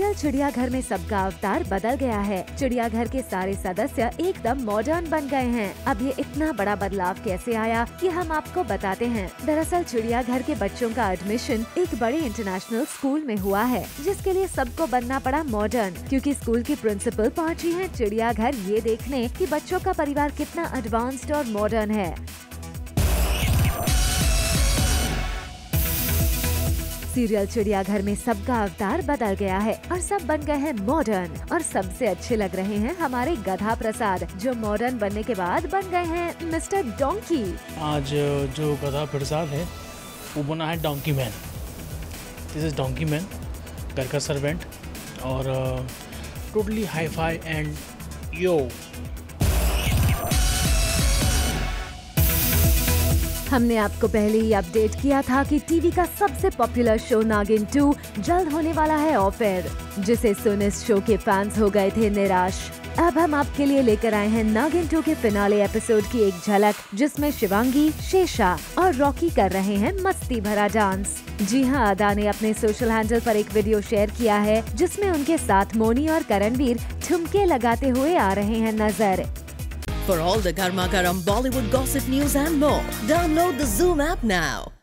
Serial चिड़ियाघर में सबका अवतार बदल गया है। चिड़ियाघर के सारे सदस्य एकदम मॉडर्न बन गए हैं। अब ये इतना बड़ा बदलाव कैसे आया कि हम आपको बताते हैं। दरअसल चिड़ियाघर के बच्चों का एडमिशन एक बड़े इंटरनेशनल स्कूल में हुआ है, जिसके लिए सबको बनना पड़ा मॉडर्न, क्योंकि स्कूल की प्रिंसिपल पहुंची है चिड़ियाघर ये देखने कि बच्चों का परिवार कितना एडवांस्ड और मॉडर्न है। सीरियल चिड़ियाघर में सबका अवतार बदल गया है और सब बन गए हैं मॉडर्न। और सबसे अच्छे लग रहे हैं हमारे गधा प्रसाद, जो मॉडर्न बनने के बाद बन गए हैं मिस्टर डोंकी। आज जो गधा प्रसाद है वो बना है donkey man. This is donkey man, घर का सर्वेंट और totally hi-fi and yo. हमने आपको पहले ही अपडेट किया था कि टीवी का सबसे पॉपुलर शो नागिन 2 जल्द होने वाला है ऑफ एयर, जिसे सुन इस शो के फैंस हो गए थे निराश। अब हम आपके लिए लेकर आए हैं नागिन 2 के फिनाले एपिसोड की एक झलक, जिसमें शिवांगी, शेषा और रॉकी कर रहे हैं मस्ती भरा डांस। जी हाँ, अदा ने अपने सोशल हैंडल पर एक वीडियो शेयर किया है, जिसमें उनके साथ मोनी और करणवीर ठुमके लगाते हुए आ रहे हैं नजर। For all the Garma Garam Bollywood gossip news and more, download the Zoom app now.